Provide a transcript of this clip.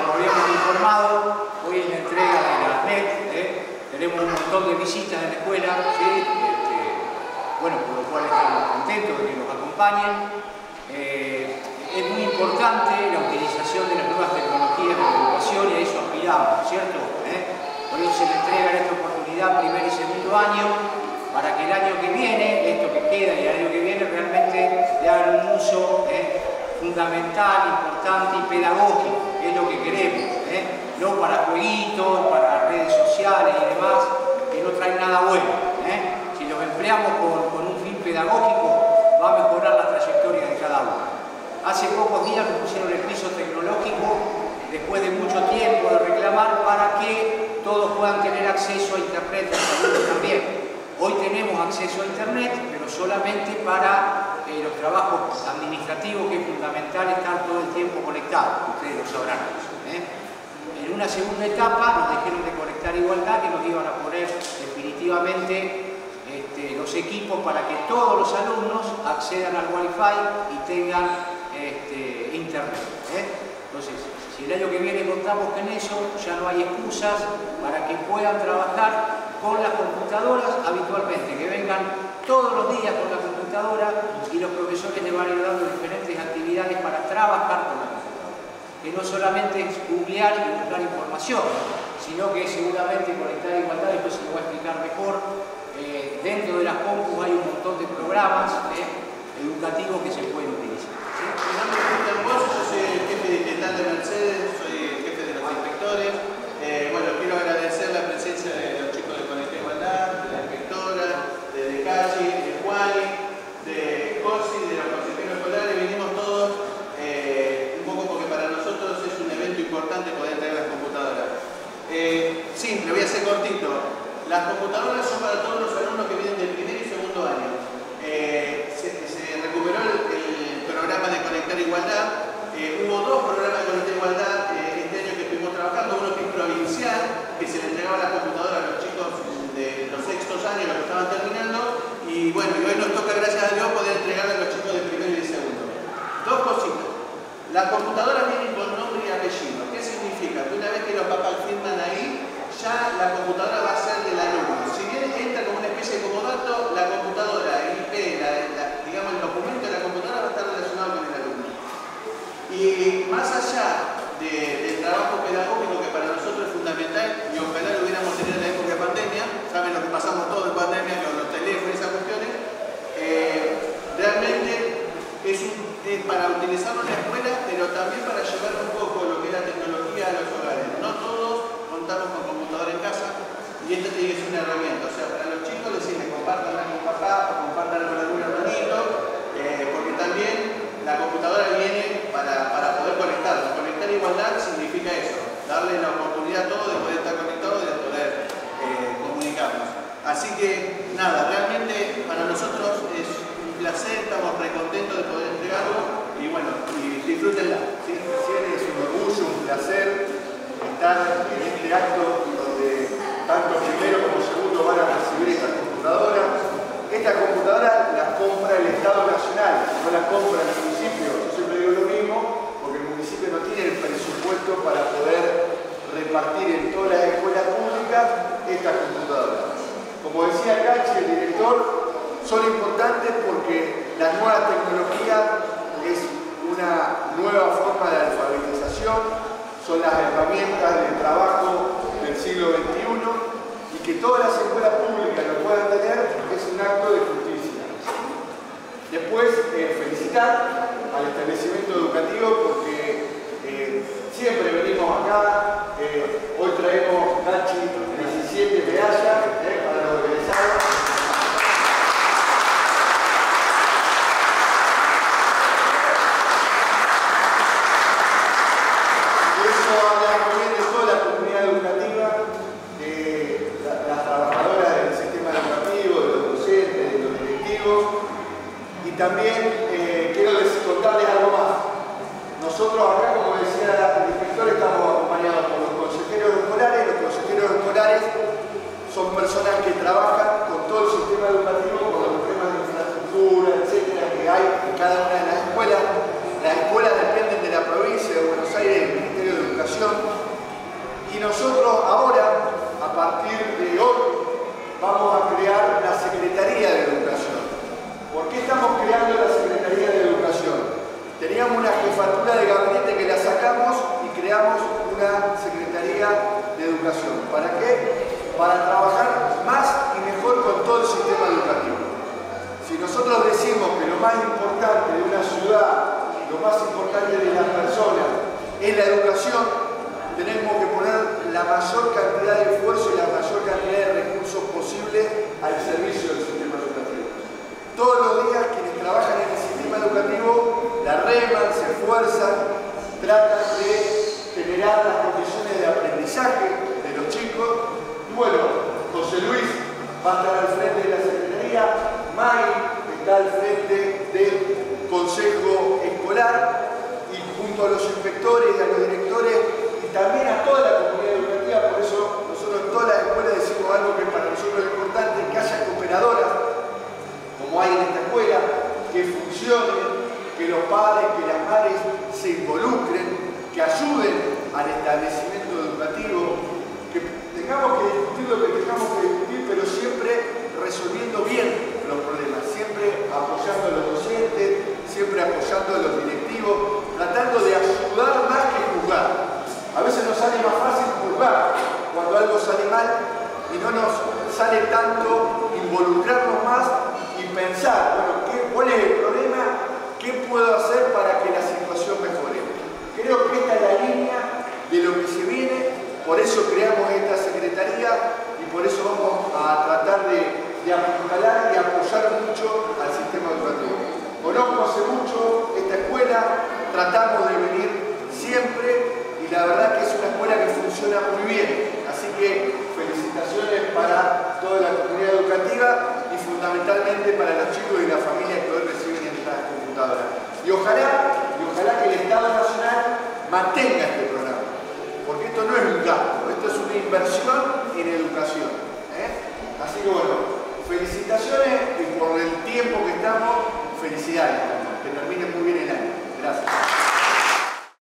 como habíamos informado, hoy es la entrega de la NET. Tenemos un montón de visitas en la escuela, ¿sí? Bueno, por lo cual estamos contentos de que nos acompañen. Es muy importante la utilización de las nuevas tecnologías en la educación y a eso aspiramos, ¿cierto? Por eso se le entrega en esta oportunidad primer y segundo año, para que el año que viene, esto que queda y el año que viene, realmente le hagan un uso fundamental, importante y pedagógico, que es lo que queremos, no para jueguitos, para redes sociales y demás, que no traen nada bueno. Si los empleamos con un fin pedagógico, va a mejorar la trayectoria de cada uno. Hace pocos días nos pusieron el piso tecnológico, después de mucho tiempo de reclamar, para que todos puedan tener acceso a Internet, los alumnos también. Hoy tenemos acceso a Internet, pero solamente para los trabajos administrativos, que es fundamental estar todo el tiempo conectados, ustedes lo sabrán. En una segunda etapa nos dijeron de Conectar Igualdad, que nos iban a poner definitivamente los equipos para que todos los alumnos accedan al Wi-Fi y tengan Internet. Entonces, si el año que viene contamos con eso, ya no hay excusas para que puedan trabajar con las computadoras habitualmente, que vengan todos los días con la computadora y los profesores les van a ir dando diferentes actividades para trabajar con la computadora. Que no solamente es googlear y buscar información, sino que seguramente Conectar Igualdad, después se lo voy a explicar mejor, dentro de las compus hay un montón de programas educativos que se pueden utilizar. ¿Sí? Mi nombre es Cristian Bosch, yo soy el jefe distrital de Mercedes, soy el jefe de los inspectores. Bueno, quiero agradecer la presencia de los chicos de Conectar Igualdad, de la inspectora, de Decachi, de Juani, de COSI, de los consejeros escolares. Vinimos todos un poco porque para nosotros es un evento importante poder traer las computadoras. Simple, voy a ser cortito. Las computadoras son para todos los alumnos que vienen del primer y segundo año. Se recuperó el programa de Conectar Igualdad. Hubo dos programas de Conectar Igualdad este año que estuvimos trabajando. Uno que es provincial, que se le entregaba la computadora a los chicos de los sextos años, los que estaban terminando. Y bueno, y hoy nos toca, gracias a Dios, poder entregarle a los chicos de primero y de segundo. Dos cositas. Las computadoras vienen con nombre y apellido. ¿Qué significa? Que una vez que los papás firman ahí, ya la computadora va a ser del alumno. Si bien entra como una especie de comodato, la computadora, el IP, digamos el documento de la computadora va a estar relacionado con el alumno. Y más allá del trabajo pedagógico, que para nosotros es fundamental, y ojalá lo hubiéramos tenido en la época de pandemia, saben lo que pasamos todos en pandemia con los teléfonos y esas cuestiones, realmente es para utilizarlo en la escuela, pero también para llevar un poco lo que es la tecnología a los hogares. No todos contamos con computadora en casa y esta es una herramienta. O sea, para los chicos les sirve compartanla con papá o compartanla con algún hermanito, porque también la computadora viene para poder conectarlos. Conectar Igualdad significa eso, darle la oportunidad a todos de poder estar conectados y de poder comunicarnos. Así que nada, realmente para nosotros es un placer, estamos recontentos de poder entregarlo y bueno, y disfrútenla. Sí, es un orgullo, un placer estar en este acto donde tanto primero como segundo van a recibir esta computadora. Esta computadora la compra el Estado Nacional, no la compra el municipio. Yo siempre digo lo mismo porque el municipio no tiene el presupuesto para poder repartir en todas las escuelas públicas estas computadoras. Como decía Cachi, el director, son importantes porque la nueva tecnología es una nueva forma de alfabetización, son las herramientas de trabajo del siglo XXI y que todas las escuelas públicas lo puedan tener es un acto de justicia. Después, felicitar al establecimiento educativo porque siempre venimos acá, hoy traemos Cachi 17 medallas para los egresados. También quiero contarles algo más. Nosotros educación. Y nosotros ahora, a partir de hoy, vamos a crear la Secretaría de Educación. ¿Por qué estamos creando la Secretaría de Educación? Teníamos una jefatura de gabinete que la sacamos y creamos una Secretaría de Educación. ¿Para qué? Para trabajar más y mejor con todo el sistema educativo. Si nosotros decimos que lo más importante de una ciudad, lo más importante de las personas es la educación, tenemos que poner la mayor cantidad de esfuerzo y la mayor cantidad de recursos posible al servicio del sistema educativo. Todos los días quienes trabajan en el sistema educativo la reman, se esfuerzan, tratan de generar las condiciones de aprendizaje de los chicos. Y bueno, José Luis va a estar al frente de la Secretaría, May está al frente del Consejo Escolar y junto a los inspectores y a los directores y también a toda la comunidad educativa. Por eso nosotros en todas las escuelas decimos algo que para nosotros es importante, que haya cooperadoras, como hay en esta escuela, que funcionen, que los padres, que las madres se involucren, que ayuden al establecimiento educativo, que tengamos que discutir lo que tengamos que discutir, pero siempre resolviendo bien los problemas, siempre apoyando a los docentes, siempre apoyando a los directivos, tratando de ayudar más que juzgar. A veces nos sale más fácil juzgar cuando algo sale mal y no nos sale tanto involucrarnos más y pensar, bueno, ¿cuál es el problema? ¿Qué puedo hacer para que la situación mejore? Creo que esta es la línea de lo que se viene, por eso creamos esta secretaría y por eso vamos a tratar de apuntalar y apoyar mucho al sistema educativo. Conozco hace mucho esta escuela, tratamos de venir siempre y la verdad que es una escuela que funciona muy bien. Así que felicitaciones para toda la comunidad educativa y fundamentalmente para los chicos y las familias que hoy reciben estas computadoras. Y ojalá que el Estado Nacional mantenga este programa, porque esto no es un gasto, esto es una inversión en educación. Así que bueno, felicitaciones y por el tiempo que estamos, felicidades, que termine muy bien el año. Gracias.